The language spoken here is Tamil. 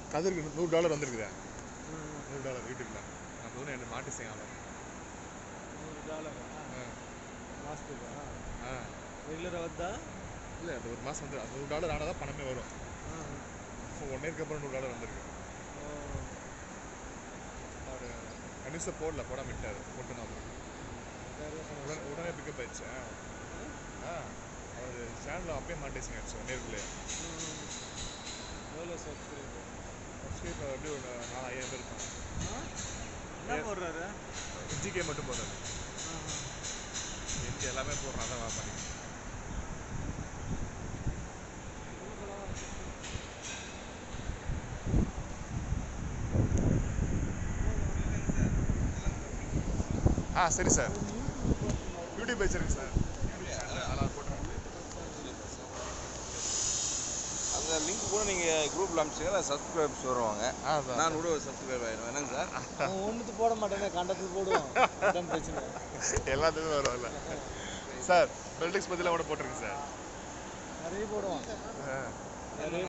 கதிருக்கு $100 வந்திருக்குதா? $100 வீட்டுக்குள்ள. நான் போன என்ன மாட்டு செய்யலாம். $100 மாசத்துக்கா? ரெகுலரா வந்தா? இல்லை அது ஒரு மாதம் வந்து $100 ஆனால் தான் பணமே வரும். 1 இயருக்கு அப்புறம் $100 வந்திருக்கு. அவர் கணிச போடாம விட்டார். போட்டுனா உடனே பிக்கப் ஆயிடுச்சு. அவர் சேனலில் அப்பயே மானிட்டைசிங் ஆயிடுச்சு 1 இயர்க்குள்ளே. எவ்வளோ சப்ஸ்கிரைபர் எப்படி ஒரு 4,000 பேர் இருப்பாங்க. என்ன போடுறாரு? ஜிகே மட்டும் போடுறாரு. எனக்கு எல்லாமே போடுறான் தான் பண்ணி. சரி சார். யூடியூப் வச்சிருக்கு சார். அதெல்லாம் போட்டுருங்க. அந்த லிங்க் கூட நீங்கள் குரூப்பில் அனுப்பிச்சிங்கன்னா சப்ஸ்கிரைப்ஸ் வருவாங்க. நான் கூட ஒரு சப்ஸ்கிரைப் ஆகிடுவேன். என்னங்க சார்? ஒன்றுத்து போட மாட்டேங்க, கண்டத்துக்கு போடுவோம். அதான் பிரச்சனை. எல்லாத்துக்குமே வரும்ல சார். பெல்டிக்ஸ் பற்றிலாம் கூட போட்டிருக்கு சார். நிறைய போடுவோம்.